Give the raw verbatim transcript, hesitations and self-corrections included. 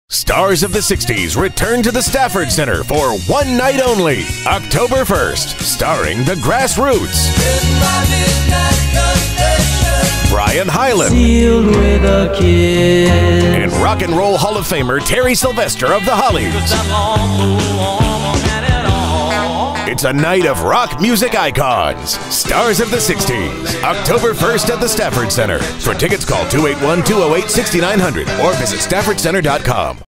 Stars of the sixties return to the Stafford Center for one night only, October first, starring the Grassroots, Brian Hyland, with a kiss. and Rock and Roll Hall of Famer Terry Sylvester of the Hollies. It's a night of rock music icons. Stars of the sixties, October first at the Stafford Center. For tickets, call two eight one, two oh eight, six nine zero zero or visit stafford center dot com.